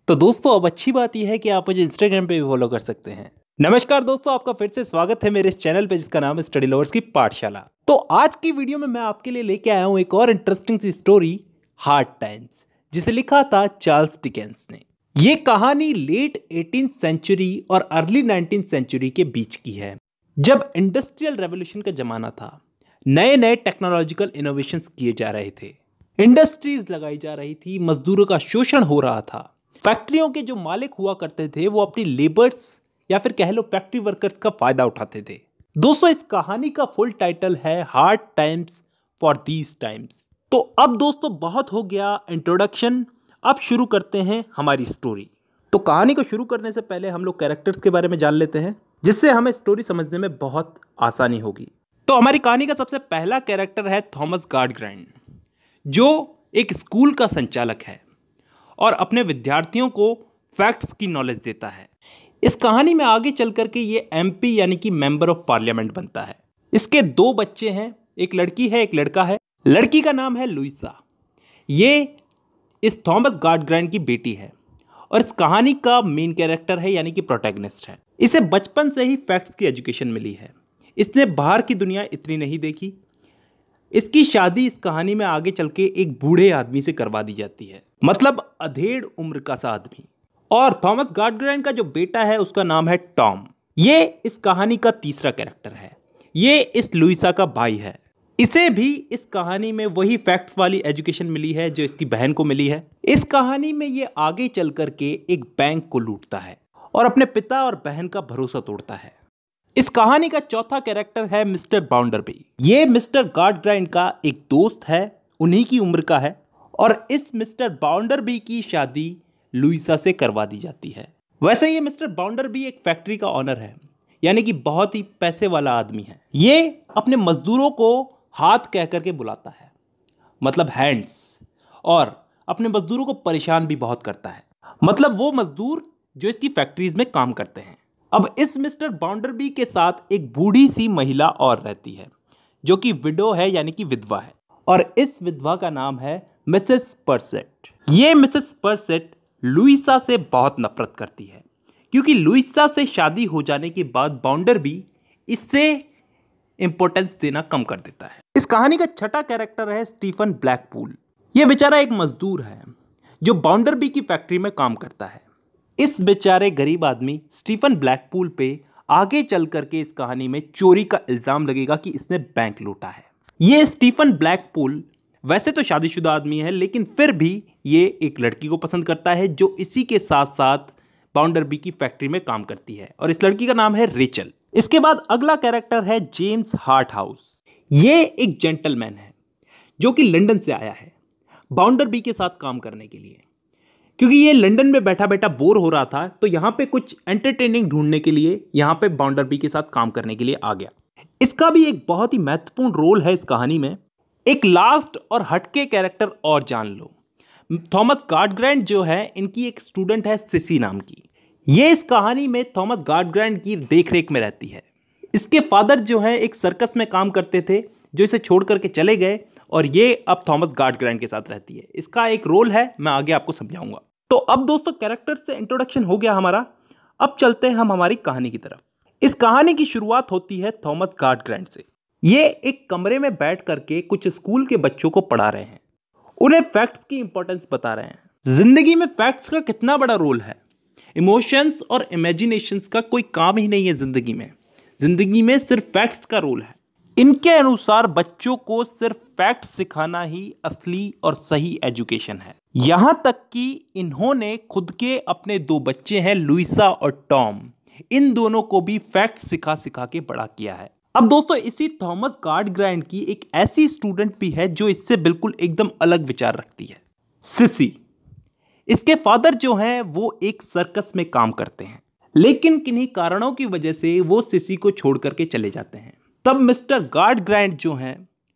तो दोस्तों अब अच्छी बात यह है कि आप मुझे इंस्टाग्राम पे भी फॉलो कर सकते हैं। नमस्कार दोस्तों, आपका फिर से स्वागत है मेरे इस चैनल पे जिसका नाम है स्टडी लवर्स की पाठशाला। तो आज की वीडियो में मैं आपके लिए लेके आया हूँ एक और इंटरेस्टिंग सी स्टोरी, हार्ड टाइम्स, जिसे लिखा था चार्ल्स डिकेंस ने। ये कहानी लेट 18th सेंचुरी और अर्ली 19th सेंचुरी के बीच की है, जब इंडस्ट्रियल रेवोल्यूशन का जमाना था। नए नए टेक्नोलॉजिकल इनोवेशंस किए जा रहे थे, इंडस्ट्रीज लगाई जा रही थी, मजदूरों का शोषण हो रहा था। फैक्ट्रियों के जो मालिक हुआ करते थे वो अपनी लेबर्स या फिर कह लो फैक्ट्री वर्कर्स का फायदा उठाते थे। दोस्तों इस कहानी का फुल टाइटल है hard times for these times. तो अब दोस्तों बहुत हो गया इंट्रोडक्शन, अब शुरू करते हैं हमारी स्टोरी। तो कहानी को शुरू करने से पहले हम लोग कैरेक्टर्स के बारे में जान लेते हैं, जिससे हमें स्टोरी समझने में बहुत आसानी होगी। तो हमारी कहानी का सबसे पहला कैरेक्टर है थॉमस गार्डग्राइंड, जो एक स्कूल का संचालक है और अपने विद्यार्थियों को फैक्ट्स की नॉलेज देता है। इस कहानी में आगे चल करके ये एमपी यानी कि मेंबर ऑफ पार्लियामेंट बनता है। इसके दो बच्चे हैं, एक लड़की है एक लड़का है। लड़की का नाम है लुइसा, ये इस थॉमस गार्डग्राइंड की बेटी है और इस कहानी का मेन कैरेक्टर है यानी कि प्रोटैगनिस्ट है। इसे बचपन से ही फैक्ट्स की एजुकेशन मिली है, इसने बाहर की दुनिया इतनी नहीं देखी। इसकी शादी इस कहानी में आगे चल के एक बूढ़े आदमी से करवा दी जाती है, मतलब अधेड़ उम्र का सा आदमी। और थॉमस गार्डग्राइंड का जो बेटा है उसका नाम है टॉम। ये इस कहानी का तीसरा कैरेक्टर है, ये इस लुइसा का भाई है। इसे भी इस कहानी में वही फैक्ट्स वाली एजुकेशन मिली है जो इसकी बहन को मिली है। इस कहानी में ये आगे चल करके एक बैंक को लूटता है और अपने पिता और बहन का भरोसा तोड़ता है। इस कहानी का चौथा कैरेक्टर है मिस्टर बाउंडरबी। ये मिस्टर गार्डग्राइंड का एक दोस्त है, उन्हीं की उम्र का है, और इस मिस्टर बाउंडरबी की शादी लुइसा से करवा दी जाती है। वैसे ये मिस्टर बाउंडरबी एक फैक्ट्री का ऑनर है, यानी कि बहुत ही पैसे वाला आदमी है। ये अपने मजदूरों को हाथ कह करके बुलाता है, मतलब हैंड्स, और अपने मजदूरों को परेशान भी बहुत करता है, मतलब वो मजदूर जो इसकी फैक्ट्रीज में काम करते हैं। अब इस मिस्टर बाउंडरबी के साथ एक बूढ़ी सी महिला और रहती है जो कि विडो है यानी कि विधवा है, और इस विधवा का नाम है मिसेस परसेट। ये मिसेस परसेट लुइसा से बहुत नफरत करती है, क्योंकि लुइसा से शादी हो जाने के बाद बाउंडरबी इससे इंपॉर्टेंस देना कम कर देता है। इस कहानी का छठा कैरेक्टर है स्टीफन ब्लैकपूल। ये बेचारा एक मजदूर है जो बाउंडरबी की फैक्ट्री में काम करता है। इस बेचारे गरीब आदमी स्टीफन ब्लैकपूल पे आगे चल करके इस कहानी में चोरी का इल्जाम लगेगा कि इसने बैंक लूटा है। ये स्टीफन ब्लैकपूल वैसे तो शादीशुदा आदमी है, लेकिन फिर भी ये एक लड़की को पसंद करता है जो इसी के साथ साथ बाउंडरबी की फैक्ट्री में काम करती है, और इस लड़की का नाम है रेचल। इसके बाद अगला कैरेक्टर है जेम्स हार्टहाउस। ये एक जेंटलमैन है जो कि लंदन से आया है बाउंडरबी के साथ काम करने के लिए, क्योंकि ये लंदन में बैठा बैठा बोर हो रहा था, तो यहाँ पे कुछ एंटरटेनिंग ढूंढने के लिए यहाँ पे बाउंडरबी के साथ काम करने के लिए आ गया। इसका भी एक बहुत ही महत्वपूर्ण रोल है इस कहानी में। एक लास्ट और हटके कैरेक्टर और जान लो, थॉमस गार्डग्राइंड जो है, इनकी एक स्टूडेंट है सिसी नाम की। ये इस कहानी में थॉमस गार्डग्राइंड की देखरेख में रहती है। इसके फादर जो है एक सर्कस में काम करते थे, जो इसे छोड़ करके चले गए, और ये अब थॉमस गार्डग्राइंड के साथ रहती है। इसका एक रोल है, मैं आगे आपको समझाऊंगा। तो अब दोस्तों कैरेक्टर से इंट्रोडक्शन हो गया हमारा, अब चलते हैं हम हमारी कहानी की तरफ। इस कहानी की शुरुआत होती है थॉमस गार्डग्राइंड से। ये एक कमरे में बैठ करके कुछ स्कूल के बच्चों को पढ़ा रहे हैं, उन्हें फैक्ट्स की इंपॉर्टेंस बता रहे हैं। जिंदगी में फैक्ट्स का कितना बड़ा रोल है, इमोशंस और इमेजिनेशंस का कोई काम ही नहीं है जिंदगी में सिर्फ फैक्ट्स का रोल है। इनके अनुसार बच्चों को सिर्फ फैक्ट्स सिखाना ही असली और सही एजुकेशन है। यहां तक कि इन्होंने खुद के अपने दो बच्चे हैं लुइसा और टॉम, इन दोनों को भी फैक्ट्स सिखा सिखा के बड़ा किया है। अब दोस्तों इसी थॉमस गार्डग्राइंड की एक ऐसी स्टूडेंट भी है जो इससे बिल्कुल एकदम अलग विचार रखती है, सिसी। इसके फादर जो हैं वो एक सर्कस में काम करते हैं, लेकिन किन्हीं कारणों की वजह से वो सिसी को छोड़ करके चले जाते हैं। तब मिस्टर गार्डग्राइंड जो हैं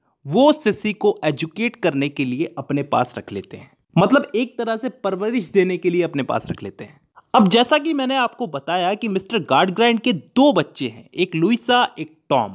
वो सिसी को एजुकेट करने के लिए अपने पास रख लेते हैं, मतलब एक तरह से परवरिश देने के लिए अपने पास रख लेते हैं। अब जैसा कि मैंने आपको बताया कि मिस्टर गार्डग्राइंड के दो बच्चे हैं, एक लुइसा एक टॉम।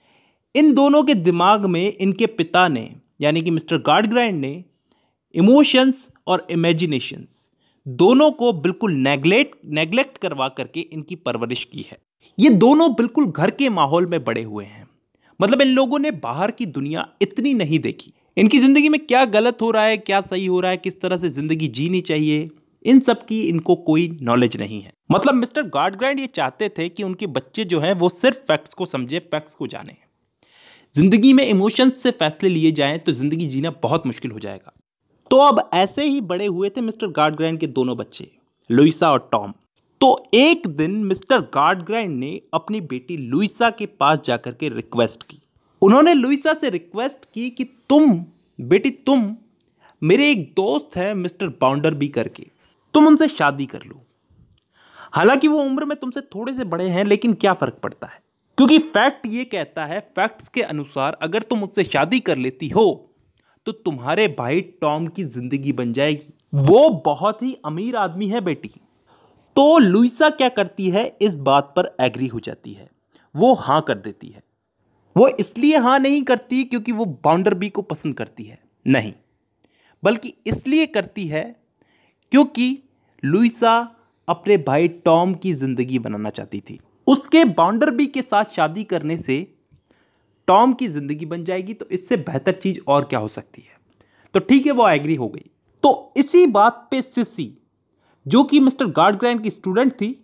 इन दोनों के दिमाग में इनके पिता ने यानी कि मिस्टर गार्डग्राइंड ने इमोशंस और इमेजिनेशंस दोनों को बिल्कुल नेग्लेक्ट करवा करके इनकी परवरिश की है। ये दोनों बिल्कुल घर के माहौल में बड़े हुए हैं। मतलब इन लोगों ने बाहर की दुनिया इतनी नहीं देखी। इनकी जिंदगी में क्या गलत हो रहा है, क्या सही हो रहा है, किस तरह से जिंदगी जीनी चाहिए, इन सब की इनको कोई नॉलेज नहीं है। मतलब मिस्टर गार्डग्राइंड ये चाहते थे कि उनके बच्चे जो हैं वो सिर्फ फैक्ट्स को समझे, फैक्ट्स को जाने। जिंदगी में इमोशंस से फैसले लिए जाएं तो जिंदगी जीना बहुत मुश्किल हो जाएगा। तो अब ऐसे ही बड़े हुए थे मिस्टर गार्डग्राइंड के दोनों बच्चे, लुइसा और टॉम। तो एक दिन मिस्टर गार्डग्राइंड ने अपनी बेटी लुइसा के पास जाकर के रिक्वेस्ट की। उन्होंने लुइसा से रिक्वेस्ट की कि तुम मेरे एक दोस्त है मिस्टर बाउंडरबी करके, तुम उनसे शादी कर लो। हालांकि वो उम्र में तुमसे थोड़े से बड़े हैं, लेकिन क्या फर्क पड़ता है, क्योंकि फैक्ट ये कहता है, फैक्ट्स के अनुसार अगर तुम मुझसे शादी कर लेती हो तो तुम्हारे भाई टॉम की जिंदगी बन जाएगी। वो बहुत ही अमीर आदमी है बेटी। तो लुइसा क्या करती है, इस बात पर एग्री हो जाती है, वो हां कर देती है। वो इसलिए हां नहीं करती क्योंकि वो बाउंडरबी को पसंद करती है, नहीं, बल्कि इसलिए करती है क्योंकि लुइसा अपने भाई टॉम की जिंदगी बनाना चाहती थी। उसके बाउंडरबी के साथ शादी करने से टॉम की जिंदगी बन जाएगी, तो इससे बेहतर चीज और क्या हो सकती है। तो ठीक है, वो एग्री हो गई। तो इसी बात पे सिसी, जो कि मिस्टर गार्डग्राइंड की स्टूडेंट थी,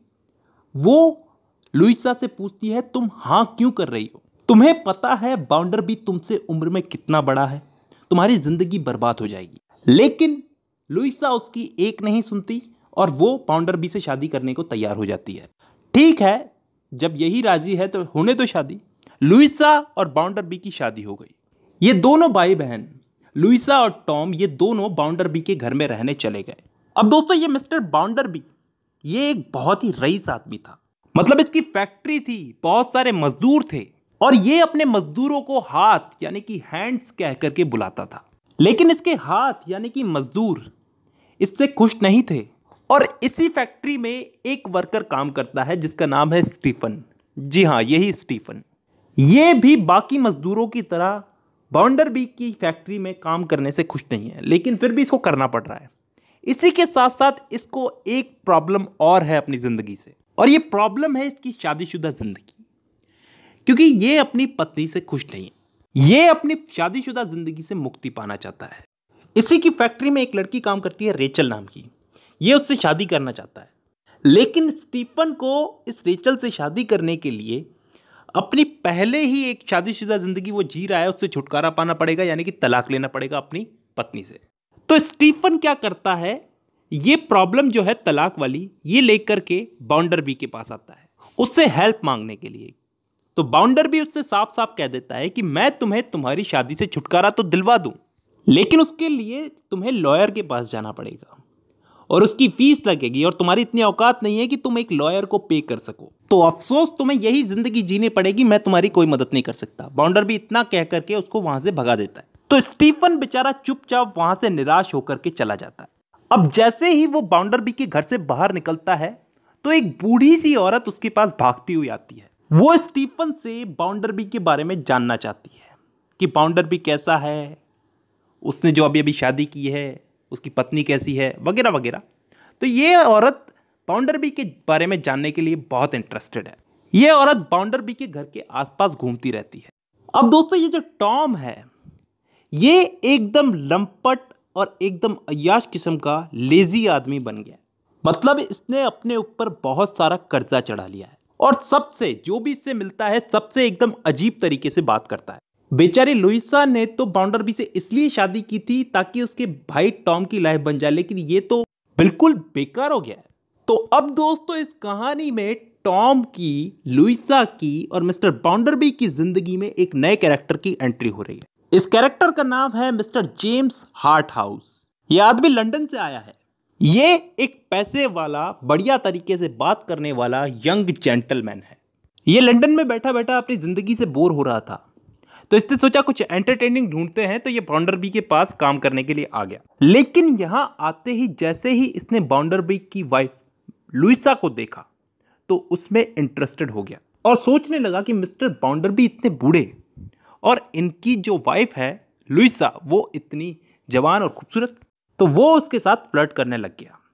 वो लुइसा से पूछती है, तुम हां क्यों कर रही हो? तुम्हें पता है बाउंडरबी तुमसे उम्र में कितना बड़ा है, तुम्हारी जिंदगी बर्बाद हो जाएगी। लेकिन लुइसा उसकी एक नहीं सुनती और वो बाउंडरबी से शादी करने को तैयार हो जाती है। ठीक है, जब यही राजी है तो होने दो शादी। लुइसा और बाउंडरबी की शादी हो गई। ये दोनों भाई बहन, लुइसा और टॉम, ये दोनों बाउंडरबी के घर में रहने चले गए। अब दोस्तों, ये मिस्टर बाउंडरबी ये एक बहुत ही रईस आदमी था। मतलब इसकी फैक्ट्री थी, बहुत सारे मजदूर थे, और ये अपने मजदूरों को हाथ यानी कि हैंड्स कह करके बुलाता था। लेकिन इसके हाथ यानी कि मजदूर इससे खुश नहीं थे। और इसी फैक्ट्री में एक वर्कर काम करता है जिसका नाम है स्टीफन। जी हाँ, यही स्टीफन। ये भी बाकी मजदूरों की तरह बाउंडरबी की फैक्ट्री में काम करने से खुश नहीं है, लेकिन फिर भी इसको करना पड़ रहा है। इसी के साथ साथ इसको एक प्रॉब्लम और है अपनी जिंदगी से, और ये प्रॉब्लम है इसकी शादीशुदा जिंदगी। क्योंकि ये अपनी पत्नी से खुश नहीं है, ये अपनी शादीशुदा जिंदगी से मुक्ति पाना चाहता है। इसी की फैक्ट्री में एक लड़की काम करती है रेचल नाम की, ये उससे शादी करना चाहता है। लेकिन स्टीफन को इस रेचल से शादी करने के लिए अपनी पहले ही एक शादीशुदा जिंदगी वो जी रहा है, उससे छुटकारा पाना पड़ेगा, यानी कि तलाक लेना पड़ेगा अपनी पत्नी से। तो स्टीफन क्या करता है, ये प्रॉब्लम जो है तलाक वाली, ये लेकर के बाउंडरबी के पास आता है उससे हेल्प मांगने के लिए। तो बाउंडरबी उससे साफ साफ कह देता है कि मैं तुम्हें तुम्हारी शादी से छुटकारा तो दिलवा दूं, लेकिन उसके लिए तुम्हें लॉयर के पास जाना पड़ेगा और उसकी फीस लगेगी, और तुम्हारी इतनी औकात नहीं है कि तुम एक लॉयर को पे कर सको। तो अफसोस, तुम्हें यही जिंदगी जीनी पड़ेगी, मैं तुम्हारी कोई मदद नहीं कर सकता। बाउंडरबी इतना कह करके उसको वहां से भगा देता है। तो स्टीफन बेचारा चुपचाप वहां से निराश होकर के चला जाता है। अब जैसे ही वो बाउंडरबी के घर से बाहर निकलता है तो एक बूढ़ी सी औरत उसके पास भागती हुई आती है। वो स्टीफन से बाउंडरबी के बारे में जानना चाहती है कि बाउंडरबी कैसा है, उसने जो अभी अभी शादी की है उसकी पत्नी कैसी है, वगैरह वगैरह। तो ये औरत बाउंडरबी के बारे में जानने के लिए बहुत इंटरेस्टेड है। ये औरत बाउंडरबी के घर के आसपास घूमती रहती है। अब दोस्तों, ये जो टॉम है, ये एकदम लंपट और एकदम अय्याश किस्म का लेजी आदमी बन गया। मतलब इसने अपने ऊपर बहुत सारा कर्जा चढ़ा लिया है, और सबसे जो भी इससे मिलता है सबसे एकदम अजीब तरीके से बात करता है। बेचारी लुइसा ने तो बाउंडरबी से इसलिए शादी की थी ताकि उसके भाई टॉम की लाइफ बन जाए, लेकिन ये तो बिल्कुल बेकार हो गया है। तो अब दोस्तों, इस कहानी में टॉम की, लुइसा की और मिस्टर बाउंडरबी की जिंदगी में एक नए कैरेक्टर की एंट्री हो रही है। इस कैरेक्टर का नाम है मिस्टर जेम्स हार्ट हाउस। यह आदमी लंदन से आया है। ये एक पैसे वाला, बढ़िया तरीके से बात करने वाला यंग जेंटलमैन है। ये लंदन में बैठा बैठा अपनी जिंदगी से बोर हो रहा था, तो इसने सोचा कुछ एंटरटेनिंग ढूंढते हैं, तो ये बाउंडरबी के पास काम करने के लिए आ गया। लेकिन यहां आते ही जैसे ही इसने बाउंडरबी की वाइफ लुइसा को देखा तो उसमें इंटरेस्टेड हो गया और सोचने लगा कि मिस्टर बाउंडरबी इतने बूढ़े और इनकी जो वाइफ है लुइसा वो इतनी जवान और खूबसूरत, तो वो उसके साथ फ्लर्ट करने लग गया।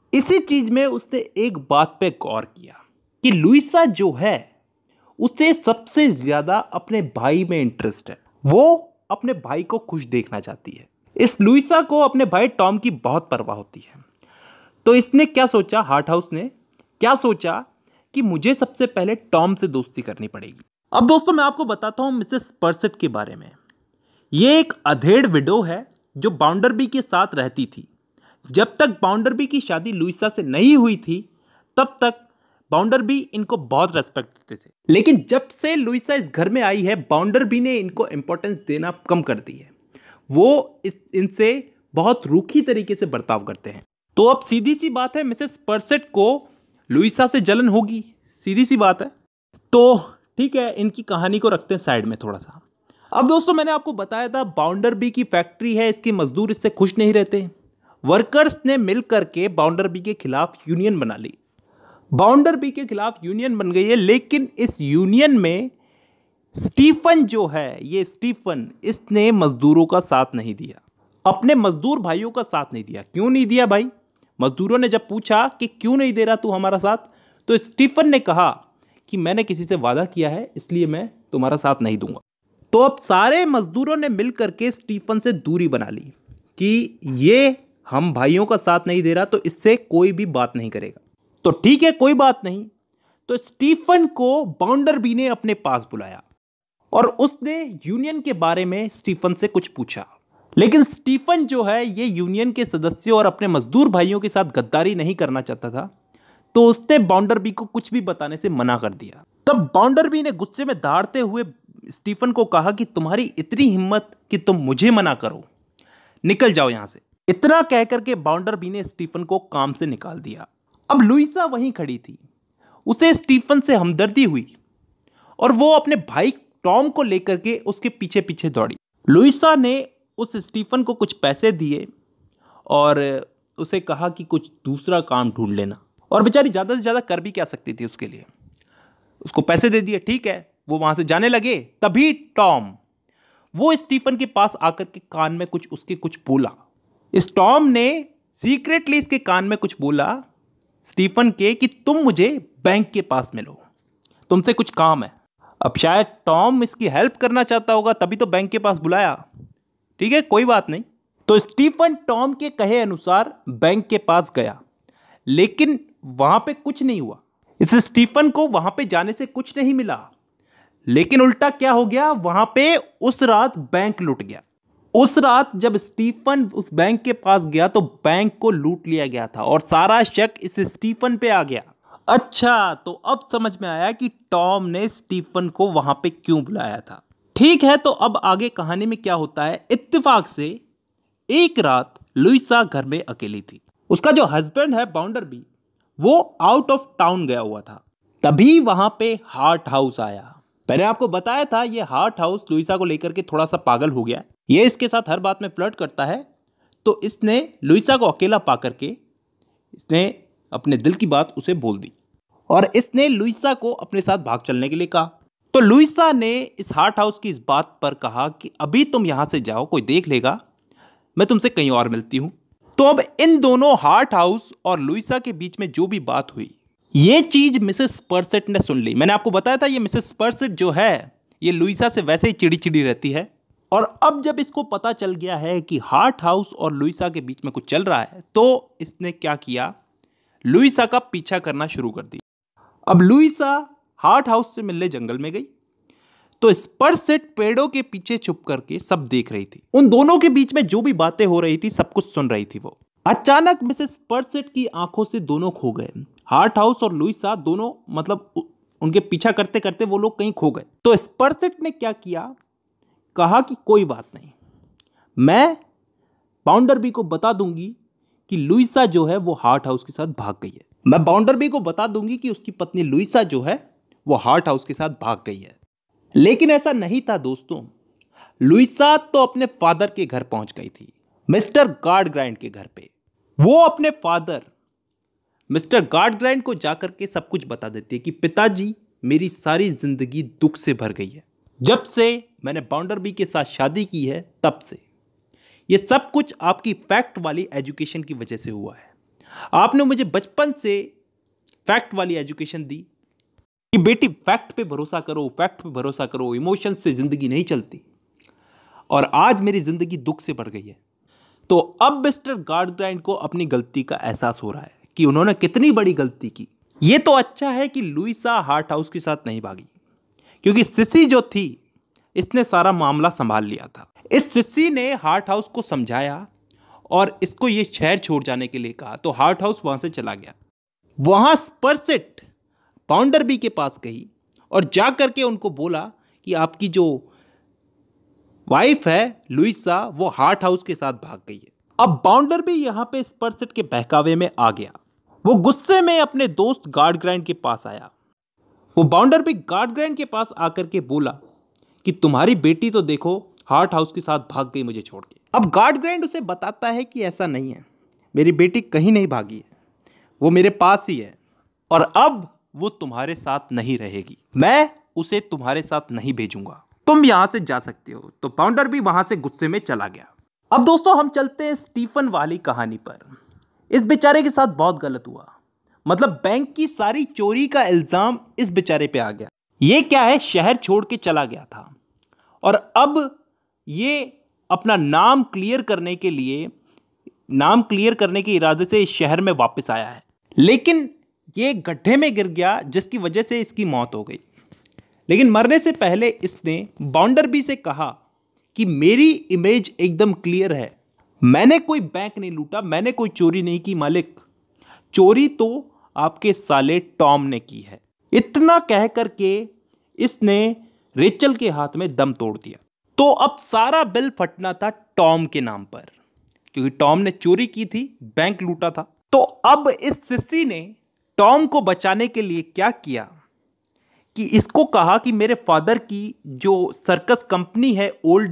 इसी चीज में उसने एक बात पे गौर किया कि लुइसा जो है उसे सबसे ज्यादा अपने भाई में इंटरेस्ट है। वो अपने भाई को खुश देखना चाहती है। इस लुइसा को अपने भाई टॉम की बहुत परवाह होती है। तो इसने क्या सोचा, हार्ट हाउस ने क्या सोचा कि मुझे सबसे पहले टॉम से दोस्ती करनी पड़ेगी। अब दोस्तों मैं आपको बताता हूं मिसेस पर्सेट के बारे में। ये एक अधेड़ विडो है जो बाउंडरबी के साथ रहती थी। जब तक बाउंडरबी की शादी लुइसा से नहीं हुई थी तब तक बाउंडरबी इनको बहुत रेस्पेक्ट देते थे। लेकिन जब से लुइसा इस घर में आई है बाउंडरबी ने इनको इंपॉर्टेंस देना कम कर दी है। वो इनसे बहुत रूखी तरीके से बर्ताव करते हैं। तो अब सीधी सी बात है, मिसेस पर्सेट को लुइसा से जलन होगी, सीधी सी बात है। तो ठीक है, इनकी कहानी को रखते हैं साइड में थोड़ा सा। अब दोस्तों मैंने आपको बताया था बाउंडरबी की फैक्ट्री है, इसके मजदूर इससे खुश नहीं रहते। वर्कर्स ने मिलकर के बाउंडरबी के खिलाफ यूनियन बना ली। बाउंडरबी के खिलाफ यूनियन बन गई है, लेकिन इस यूनियन में स्टीफन जो है, ये स्टीफन, इसने मजदूरों का साथ नहीं दिया, अपने मजदूर भाइयों का साथ नहीं दिया। क्यों नहीं दिया भाई? मजदूरों ने जब पूछा कि क्यों नहीं दे रहा तू हमारा साथ, तो स्टीफन ने कहा कि मैंने किसी से वादा किया है इसलिए मैं तुम्हारा साथ नहीं दूंगा। तो अब सारे मजदूरों ने मिलकर के स्टीफन से दूरी बना ली कि ये हम भाइयों का साथ नहीं दे रहा तो इससे कोई भी बात नहीं करेगा। तो ठीक है, कोई बात नहीं। तो स्टीफन को बाउंडरबी ने अपने पास बुलाया और उसने यूनियन के बारे में स्टीफन से कुछ पूछा। लेकिन स्टीफन जो है ये यूनियन के सदस्यों और अपने मजदूर भाइयों के साथ गद्दारी नहीं करना चाहता था, तो उसने बाउंडरबी को कुछ भी बताने से मना कर दिया। तब बाउंडरबी ने गुस्से में दहाड़ते हुए स्टीफन को कहा कि तुम्हारी इतनी हिम्मत कि तुम मुझे मना करो, निकल जाओ यहां से। इतना कहकर के बाउंडरबी ने स्टीफन को काम से निकाल दिया। अब लुइसा वहीं खड़ी थी, उसे स्टीफन से हमदर्दी हुई और वो अपने भाई टॉम को लेकर के उसके पीछे पीछे दौड़ी। लुइसा ने उस स्टीफन को कुछ पैसे दिए और उसे कहा कि कुछ दूसरा काम ढूंढ लेना। और बेचारी ज़्यादा से ज़्यादा कर भी क्या सकती थी उसके लिए, उसको पैसे दे दिए, ठीक है, वो वहाँ से जाने लगे। तभी टॉम वो स्टीफन के पास आकर के कान में कुछ बोला। इस टॉम ने सीक्रेटली इसके कान में कुछ बोला स्टीफन के कि तुम मुझे बैंक के पास मिलो, तुमसे कुछ काम है। अब शायद टॉम इसकी हेल्प करना चाहता होगा तभी तो बैंक के पास बुलाया। ठीक है, कोई बात नहीं। तो स्टीफन टॉम के कहे अनुसार बैंक के पास गया, लेकिन वहां पे कुछ नहीं हुआ। इस स्टीफन को वहां पे जाने से कुछ नहीं मिला, लेकिन उल्टा क्या हो गया, वहां पे उस रात बैंक लूट गया। उस रात जब स्टीफन उस बैंक के पास गया तो बैंक को लूट लिया गया था और सारा शक इस स्टीफन पे आ गया। अच्छा, तो अब समझ में आया कि टॉम ने स्टीफन को वहां पे क्यों बुलाया था। ठीक है, तो अब आगे कहानी में क्या होता है। इत्तेफाक से एक रात लुइसा घर में अकेली थी। उसका जो हस्बैंड है बाउंडरबी, वो आउट ऑफ टाउन गया हुआ था। तभी वहां पे हार्ट हाउस आया। मैंने आपको बताया था ये हार्ट हाउस लुइसा को लेकर के थोड़ा सा पागल हो गया। ये इसके साथ हर बात में फ्लर्ट करता है। तो इसने लुइसा को अकेला पा करके इसने अपने दिल की बात उसे बोल दी और इसने लुइसा को अपने साथ भाग चलने के लिए कहा। तो लुइसा ने इस हार्ट हाउस की इस बात पर कहा कि अभी तुम यहां से जाओ, कोई देख लेगा, मैं तुमसे कहीं और मिलती हूं। तो अब इन दोनों हार्ट हाउस और लुइसा के बीच में जो भी बात हुई, ये चीज मिसेस पर्सेट ने सुन ली। मैंने आपको बताया था ये मिसेस पर्सेट जो है ये लुइसा से वैसे ही चिड़ी चिड़ी रहती है। और अब जब इसको पता चल गया है कि हार्ट हाउस और लुइसा के बीच में कुछ चल रहा है, तो इसने क्या किया, लुइसा का पीछा करना शुरू कर दिया। अब लुइसा हार्ट हाउस से मिलने जंगल में गई तो स्पर्सेट पेड़ों के पीछे छुप करके सब देख रही थी। उन दोनों के बीच में जो भी बातें हो रही थी सब कुछ सुन रही थी वो। अचानक मिसेस स्पर्सेट की आंखों से दोनों खो गए। हार्ट हाउस और लुइसा दोनों, मतलब उनके पीछा करते करते वो लोग कहीं खो गए। तो स्पर्सेट ने क्या किया, कहा कि कोई बात नहीं, मैं बाउंडरबी को बता दूंगी कि लुइसा जो है वो हार्ट हाउस के साथ भाग गई है। मैं बाउंडरबी को बता दूंगी कि उसकी पत्नी लुइसा जो है वो हार्ट हाउस के साथ भाग गई है। लेकिन ऐसा नहीं था दोस्तों। लुइसा तो अपने फादर के घर पहुंच गई थी, मिस्टर गार्डग्राइंड के घर पे। वो अपने फादर मिस्टर गार्डग्राइंड को जाकर के सब कुछ बता देती है कि पिताजी, मेरी सारी जिंदगी दुख से भर गई है। जब से मैंने बाउंडरबी के साथ शादी की है तब से ये सब कुछ आपकी फैक्ट वाली एजुकेशन की वजह से हुआ है। आपने मुझे बचपन से फैक्ट वाली एजुकेशन दी कि बेटी फैक्ट पे भरोसा करो, फैक्ट पे भरोसा करो, इमोशंस से जिंदगी नहीं चलती। और आज मेरी जिंदगी दुख से भर गई है। तो अब मिस्टर गार्डग्राइंड को अपनी गलती का एहसास हो रहा है कि उन्होंने कितनी बड़ी गलती की। ये तो अच्छा है कि लुइसा हार्ट हाउस के साथ नहीं भागी, क्योंकि सिसी जो थी इसने सारा मामला संभाल लिया था। इस सिसी ने हार्ट हाउस को समझाया और इसको ये शहर छोड़ जाने के लिए कहा, तो हार्ट हाउस वहां से चला गया। वहां स्पर्सेट बाउंडरबी के पास गई और जा करके उनको बोला कि आपकी जो वाइफ है लुइसा वो हार्ट हाउस के साथ भाग गई है। अब बाउंडरबी यहां पे स्पर्सेट के बहकावे में आ गया। वो गुस्से में अपने दोस्त गार्डग्राइंड के पास आया। वो बाउंडरबी गार्डग्राइंड के पास आकर के बोला कि तुम्हारी बेटी तो देखो हार्ट हाउस के साथ भाग गई मुझे छोड़ के। अब गार्डग्राइंड उसे बताता है कि ऐसा नहीं है, मेरी बेटी कहीं नहीं भागी है, वो मेरे पास ही है और अब वो तुम्हारे साथ नहीं रहेगी। मैं उसे तुम्हारे साथ नहीं भेजूंगा, तुम यहां से जा सकते हो। तो बाउंडरबी वहां से गुस्से में चला गया। अब दोस्तों हम चलते हैं स्टीफन वाली कहानी पर। इस बेचारे के साथ बहुत गलत हुआ। मतलब बैंक की सारी चोरी का इल्जाम इस बेचारे पे आ गया। ये क्या है, शहर छोड़ के चला गया था और अब ये अपना नाम क्लियर करने के इरादे से इस शहर में वापस आया है। लेकिन ये गड्ढे में गिर गया जिसकी वजह से इसकी मौत हो गई। लेकिन मरने से पहले इसने बाउंडरबी से कहा कि मेरी इमेज एकदम क्लियर है, मैंने कोई बैंक नहीं लूटा, मैंने कोई चोरी नहीं की मालिक, चोरी तो आपके साले टॉम ने की है। इतना कह करके इसने रेचल के हाथ में दम तोड़ दिया। तो अब सारा बिल फटना था टॉम के नाम पर, क्योंकि टॉम ने चोरी की थी, बैंक लूटा था। तो अब इस सिसी ने टॉम को बचाने के लिए क्या किया कि इसको कहा कि मेरे फादर की जो सर्कस कंपनी है,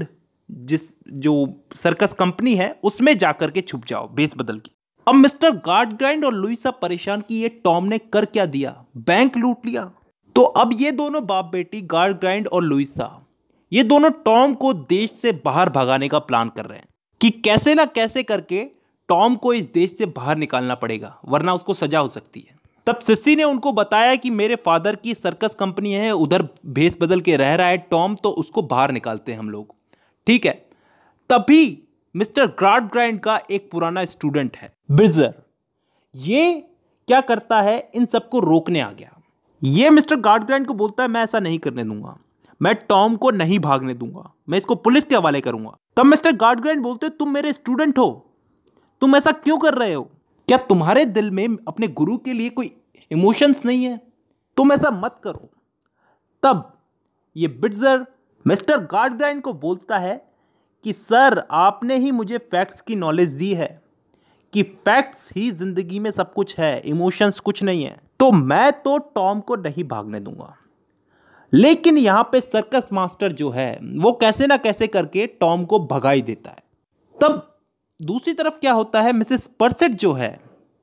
जो सर्कस कंपनी है उसमें जाकर के छुप जाओ भेस बदल के। अब मिस्टर गार्डग्राइंड और लुइसा परेशान कि ये टॉम ने कर क्या दिया, बैंक लूट लिया। तो अब ये दोनों बाप बेटी गार्डग्राइंड और लुइसा, ये दोनों टॉम को देश से बाहर भगाने का प्लान कर रहे हैं कि कैसे ना कैसे करके टॉम को इस देश से बाहर निकालना पड़ेगा, वरना उसको सजा हो सकती है। तब सिसी ने उनको बताया कि मेरे फादर की सर्कस कंपनी है, उधर भेस बदल के रह रहा है टॉम, तो उसको बाहर निकालते हैं हम लोग, ठीक है। तभी मिस्टर गार्डग्राइंड का एक पुराना स्टूडेंट है ब्रिजर, ये क्या करता है, इन सबको रोकने आ गया। ये मिस्टर गार्डग्राइंड को बोलता है मैं ऐसा नहीं करने दूंगा, मैं टॉम को नहीं भागने दूंगा, मैं इसको पुलिस के हवाले करूंगा। तब मिस्टर गार्डग्राइंड बोलते तुम मेरे स्टूडेंट हो, तुम ऐसा क्यों कर रहे हो, क्या तुम्हारे दिल में अपने गुरु के लिए कोई इमोशंस नहीं है, तुम ऐसा मत करो। तब ये ब्रिजर मिस्टर गार्डग्राइंड को बोलता है कि सर आपने ही मुझे फैक्ट्स की नॉलेज दी है कि फैक्ट्स ही जिंदगी में सब कुछ है, इमोशंस कुछ नहीं है, तो मैं तो टॉम को नहीं भागने दूंगा। लेकिन यहां पे सर्कस मास्टर जो है वो कैसे ना कैसे करके टॉम को भगा ही देता है। तब दूसरी तरफ क्या होता है, मिसेस पर्सेट जो है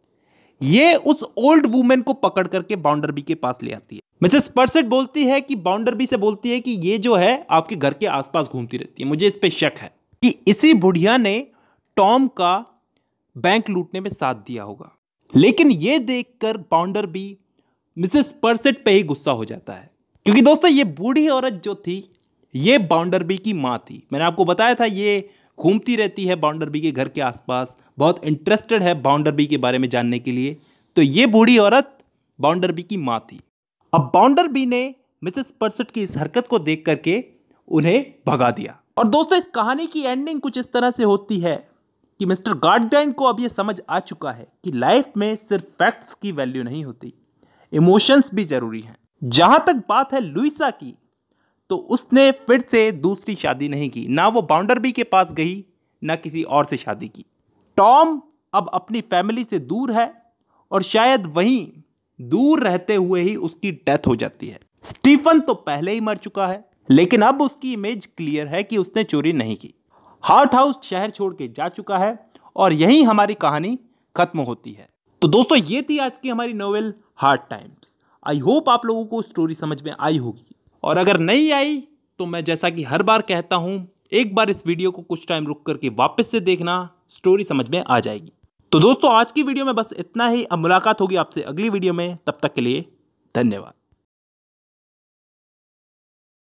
ये उस ओल्ड वुमेन को पकड़ करके बाउंडरबी के पास ले आती है। मिसेस पर्सेट बोलती है कि बाउंडरबी से बोलती है कि ये जो है आपके घर के आसपास घूमती रहती है, मुझे इस पे शक है कि इसी बुढ़िया ने टॉम का बैंक लूटने में साथ दिया होगा। लेकिन ये देखकर बाउंडरबी मिसेस पर्सेट पे ही गुस्सा हो जाता है, क्योंकि दोस्तों ये बूढ़ी औरत जो थी ये बाउंडरबी की माँ थी। मैंने आपको बताया था ये घूमती रहती है बाउंडरबी के घर के आसपास, बहुत इंटरेस्टेड है बाउंडरबी के बारे में जानने के लिए। तो ये बूढ़ी औरत बाउंडरबी की माँ थी। अब बाउंडरबी ने मिसेस पर्सेट की इस हरकत को देख करके उन्हें भगा दिया। और दोस्तों इस कहानी की एंडिंग कुछ इस तरह से होती है कि मिस्टर गार्डग्राइंड को अब यह समझ आ चुका है कि लाइफ में सिर्फ फैक्ट्स की वैल्यू नहीं होती, इमोशंस भी जरूरी हैं। जहां तक बात है लुइसा की, तो उसने फिर से दूसरी शादी नहीं की, ना वो बाउंडरबी के पास गई ना किसी और से शादी की। टॉम अब अपनी फैमिली से दूर है और शायद वहीं दूर रहते हुए ही उसकी डेथ हो जाती है। स्टीफन तो पहले ही मर चुका है, लेकिन अब उसकी इमेज क्लियर है कि उसने चोरी नहीं की। हार्ट हाउस शहर छोड़ के जा चुका है और यहीं हमारी कहानी खत्म होती है। तो दोस्तों ये थी आज की हमारी novel hard times. I hope आप लोगों को स्टोरी समझ में आई होगी, और अगर नहीं आई तो मैं जैसा कि हर बार कहता हूं, एक बार इस वीडियो को कुछ टाइम रुक करके वापस से देखना, स्टोरी समझ में आ जाएगी। तो दोस्तों आज की वीडियो में बस इतना ही। अब मुलाकात होगी आपसे अगली वीडियो में, तब तक के लिए धन्यवाद।